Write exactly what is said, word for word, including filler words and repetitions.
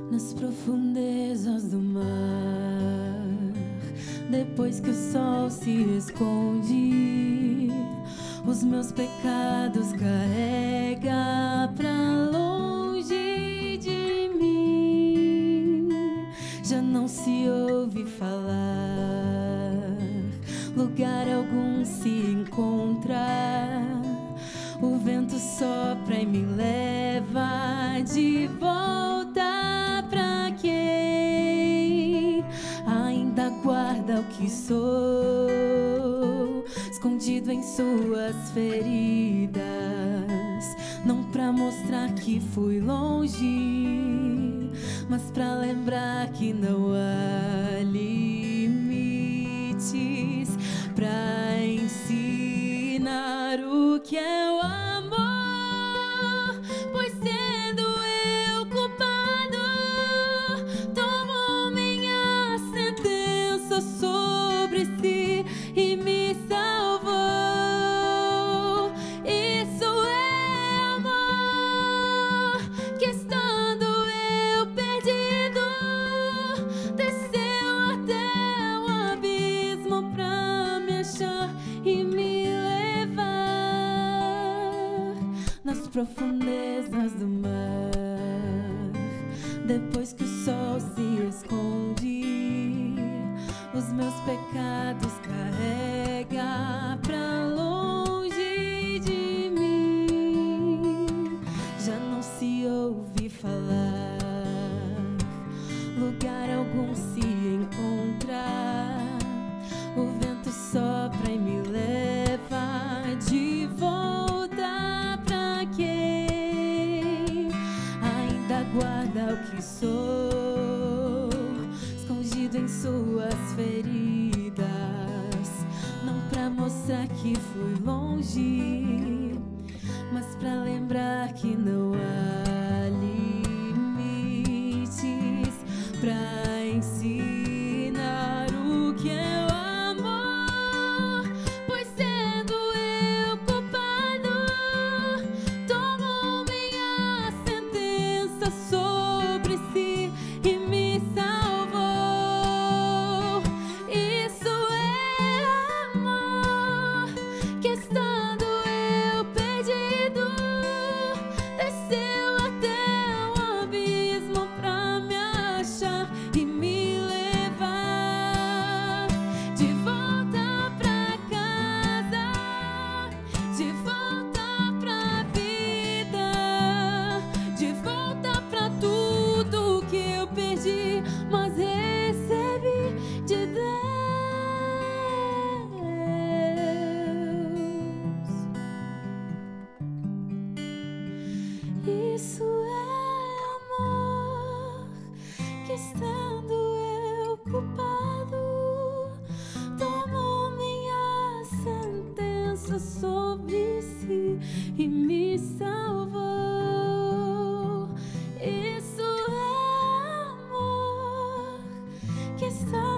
nas profundezas do mar, depois que o sol se esconde, os meus pecados carrega pra longe de mim. Já não se ouve falar, lugar algum se encontra. O vento sopra e me leva de volta pra quem ainda guarda o que sou, escondido em suas feridas, não pra mostrar que fui longe, mas pra lembrar que não há limites pra ensinar o que é o amor. Pois sendo eu culpado, tomou minha sentença sobre si e me salvou. Isso é amor, que estando eu perdido, desceu até o abismo pra me achar e me levar nas profundezas do mar, depois que o sol se esconde, os meus pecados carrega pra longe de mim. Já não se ouve falar, lugar algum se encontra. O vento sopra e me leva de volta pra quem ainda guarda o que sou, escondido em suas feridas, não pra mostrar que fui longe, mas pra lembrar que não há limites pra ensinar o que é o amor. Pois sendo eu culpado, tomou minha sentença sobre si e me salvou. Isso é amor, que estando eu perdido, desceu até o abismo pra me achar e me levar de volta pra casa, de volta pra vida, de volta pra tudo que eu perdi, mas recebi de Deus. Isso é amor, que estando eu culpado, tomou minha sentença sobre si e me salvou. Isso é amor, que está